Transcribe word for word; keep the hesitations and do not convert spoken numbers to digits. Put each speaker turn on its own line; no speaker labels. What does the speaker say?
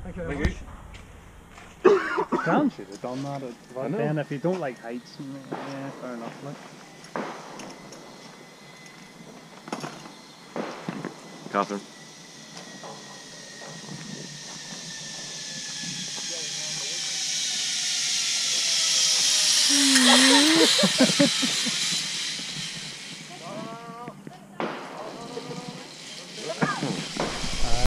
Thank you very
Thank
much.
you.
Grand should have done that. But
know.
then if you don't like heights, yeah, fair enough. Like.
Catherine.